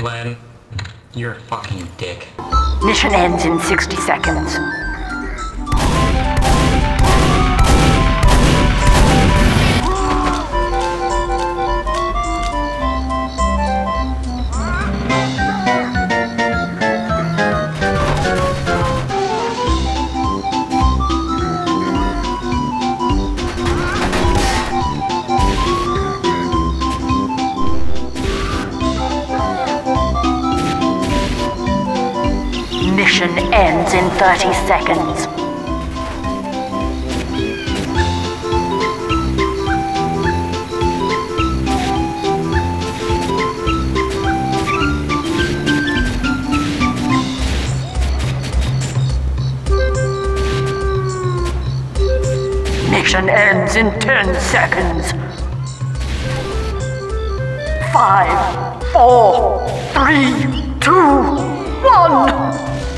Glenn, you're a fucking dick. Mission ends in 60 seconds. Mission ends in 30 seconds. Mission ends in 10 seconds. 5, 4, 3, 2, 1.